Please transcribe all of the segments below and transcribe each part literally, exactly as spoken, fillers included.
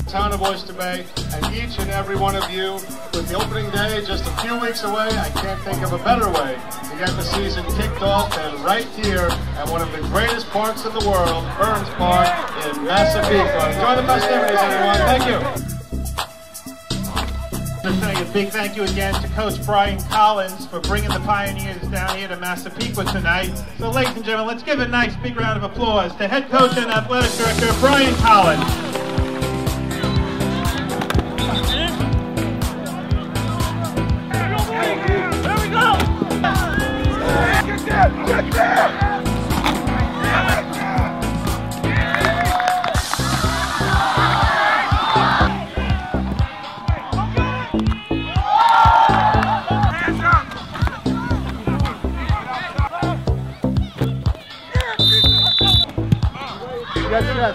town of Oyster Bay, and each and every one of you. With the opening day just a few weeks away, I can't think of a better way to get the season kicked off than right here at one of the greatest parks in the world, Burns Park in Massapequa. Enjoy the festivities, everyone. Thank you. Just saying a big thank you again to Coach Brian Collins for bringing the Pioneers down here to Massapequa tonight. So ladies and gentlemen, let's give a nice big round of applause to head coach and athletic director Brian Collins. There we go! Get there! Get there! Yes, yes.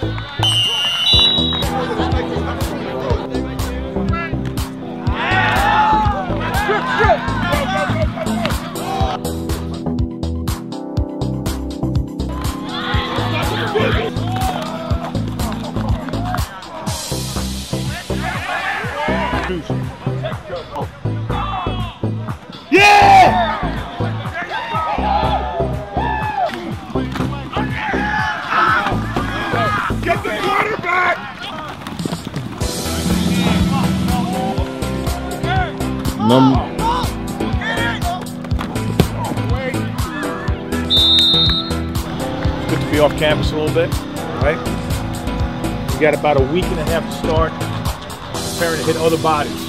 Yeah! Get the quarterback! Number. Good to be off campus a little bit, right? We got about a week and a half to start preparing to hit other bodies.